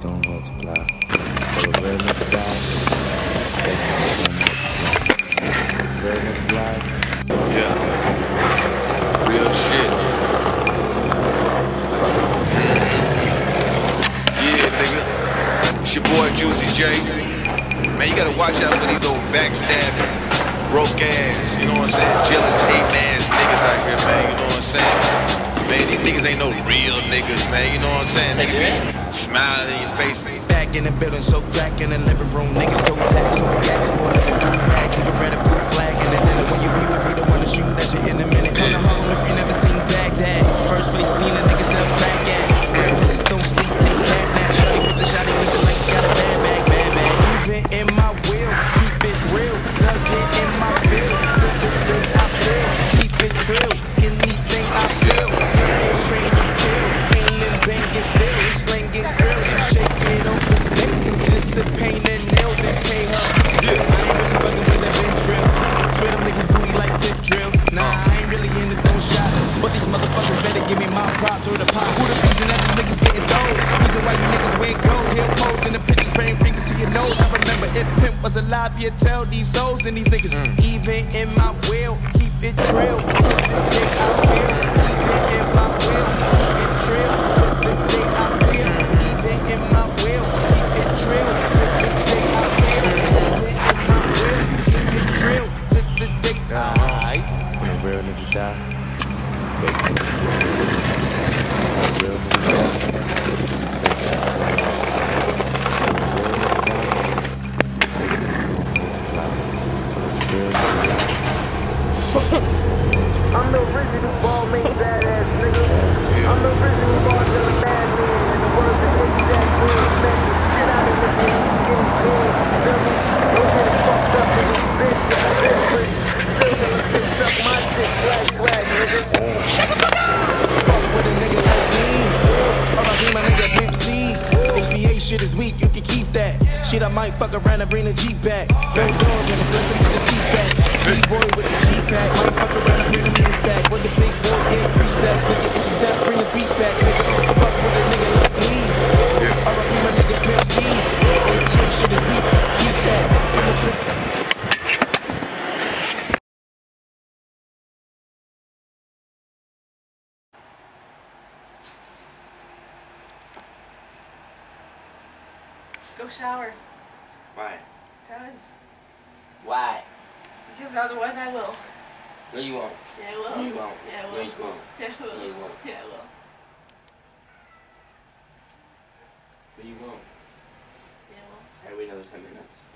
gon' multiply. So the real niggas die, fake niggas gon' multiply. Real niggas lie. Yeah. Real shit. Yeah, nigga. It's your boy Juicy J. Man, you gotta watch out for these old backstabbing, broke ass, you know what I'm saying? Jealous, hating ass niggas out here, man, you know what I'm saying? Man, these niggas ain't no real niggas, man, you know what I'm saying? Niggas be smiling in your face. Back in the building, so crack in the living room. Niggas toe tag, so cats for a living blue rag. Keep a red and blue flag in the dinner. When you be with me, the one to shoot at you in a minute. Come to Harlem if you never seen Baghdad. First place seen a nigga sell crack at. Real hustlers don't sleep, take that now. Shorty with the shotty looking like you got a bad bag, bad bag. Even in my will, keep it real. Dug it in my field. Till the day I feel, keep it trill. Anything I feel, get straight to kill. Aiming, banging, still, slinging grills. You shake it on the second just to paint her nails and pay her. I ain't really fucking with that Ventril. Swear them niggas booty like tip drill. Nah, I ain't really into throwing shots, but these motherfuckers better give me my props or the pop. Who the reason that these niggas getting dough? Reason why you niggas wear gold. He'll pose in the pictures, spraying fingers to your nose. I remember if Pimp was alive, he'd tell these hoes and these niggas. Even in my will, keep it trill. Till the day I will. Even in my will, keep it trill. Till the day I will. Even in my will, keep it trill. Till the day I will. Even in my will, keep it trill. Till the day I. When the real niggas die, fake niggas gon' multiply. When the real niggas die, fake niggas gon' multiply. When the real niggas die, fake niggas gon' multiply. When the real niggas die, I'm the original ball main badass nigga. I'm the original ball dealing madman. And the words of Jack Boone man. Get out of here, man. You getting cool. Feel me? Don't get it fucked up in this bitch. Still gonna bitch up my dick. Swag, nigga. Fuck with a nigga like me. R.I.P. my nigga Pimp C. HBA shit is weak, you can keep that. Shit, I might fuck around and bring the Jeep back. No doors and the person with the seat back. B-boy with the G-pack. Might fuck around and bring the meat back. With the big boy in three stacks. Nigga, if you deaf, bring the beat back. Nigga, fuck with a nigga like me. R.I.P. my nigga Pimp C. HBA shit is weak, you can keep that. I'm a trick. Go shower. Why? Why? Because otherwise I will. No, you won't. Yeah, I will. No, you won't. Yeah, I will. No, you won't. Yeah, I will. No, you won't. Yeah, I will. No, you won't. Yeah, I will. Alright, wait another 10 minutes.